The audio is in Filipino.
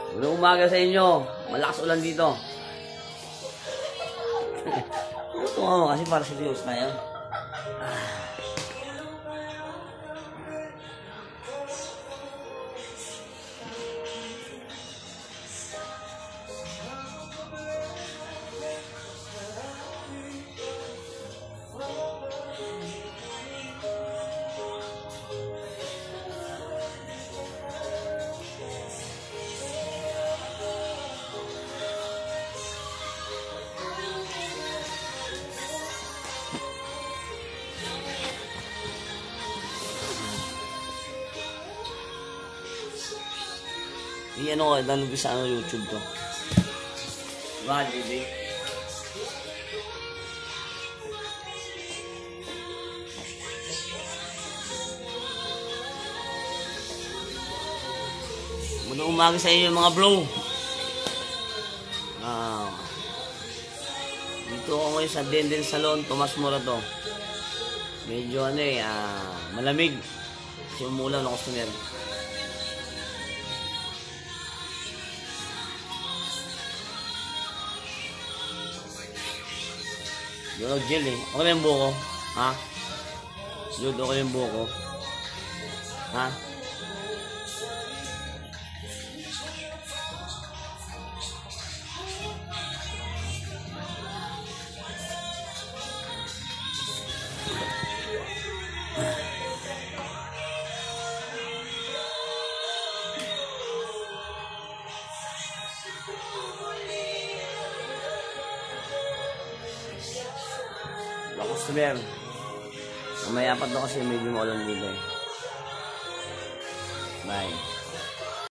Magandang umaga sa inyo. Malakas ulan dito. Ito nga kasi para serious na yan. Hindi ano, nalugis sa YouTube to. Diba, baby? Magandang umaga sa inyo mga bro. Dito ako ngayon sa Denden Salon, Tomas Morato. Medyo ano malamig. Kasi umulan ng customer. Yun ang gel eh. Ako na yung buko. Ha? Yun, ako yung buko. Ha? Customer. Mamaya pa to kasi medyo maulan dito eh. Bye.